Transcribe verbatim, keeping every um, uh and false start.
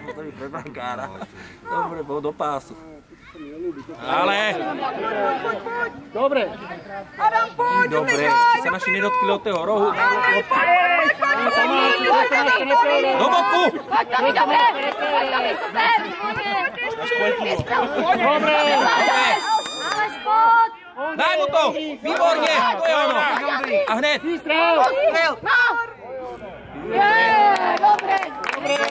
to mi pre brankára. Dobre, bol do pásu. Ale! Dobre. Adam, poď, Dobre, umývaj! si sa naši nedotkli od toho rohu. Poď, poď, poď, poď! Do boku! Poď, to mi dobre! Poď, to mi super! Dobre. Ale spod! Daj mu to! Výborne! To je ono! A hned! Výstrel. No! Je, dobre!